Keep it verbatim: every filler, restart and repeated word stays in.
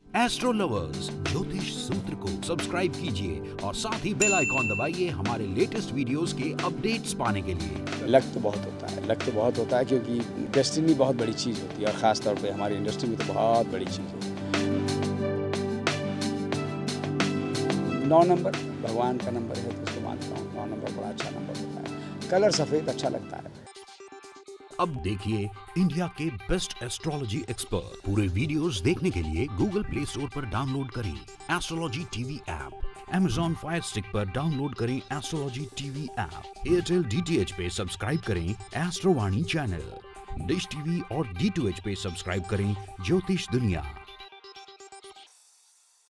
Astro lovers ज्योतिष सूत्र को सब्सक्राइब कीजिए और साथ ही बेल आइकॉन दबाइए हमारे लेटेस्ट वीडियोस के अपडेट्स पाने के लिए। लक तो बहुत होता है, लक तो बहुत होता है क्योंकि डेस्टिनी बहुत बड़ी चीज़ होती है और ख़ास तौर पे हमारी इंडस्ट्री में तो बहुत बड़ी चीज़ होती है। नौ नंबर भगवान का नंबर है तो उसको मानता हूँ। नौ नंबर बड़ा अच्छा नंबर होता है। कलर सफ़ेद अच्छा लगता है। अब देखिए इंडिया के बेस्ट एस्ट्रोलॉजी एक्सपर्ट। पूरे वीडियोस देखने के लिए गूगल प्ले स्टोर पर डाउनलोड करें astrology TV app. Amazon fire stick पर डाउनलोड करें astrology TV app. Airtel D T H पे सब्सक्राइब करें एस्ट्रोवाणी चैनल। डिश टीवी और डी टू एच पे सब्सक्राइब करें ज्योतिष दुनिया।